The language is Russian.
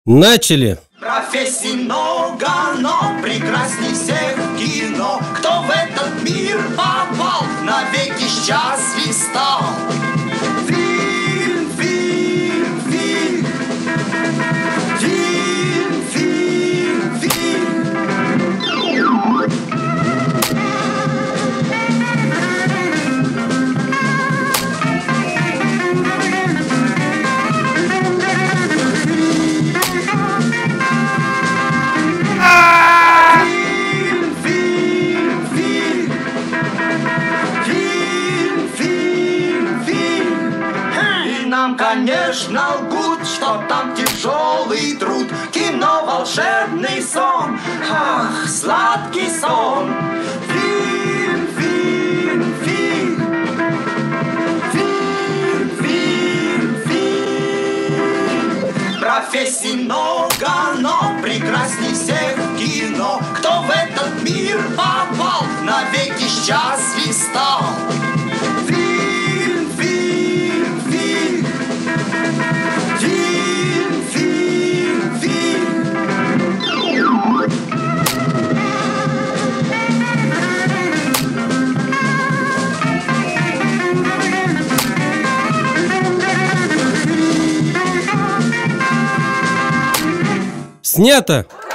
Начали! Профессий много, но прекрасней всех кино. Кто в этот мир попал, навеки счастлив стал. Фильм, фильм, фильм. Фильм, фильм, фильм. Нам, конечно, лгут, что там тяжелый труд. Кино, волшебный сон, ах, сладкий сон. Фильм, фильм, фильм. Фильм, фильм, фильм. Профессий много, но прекрасней всех кино. Кто в этот мир попал, навеки счастлив стал. Снято!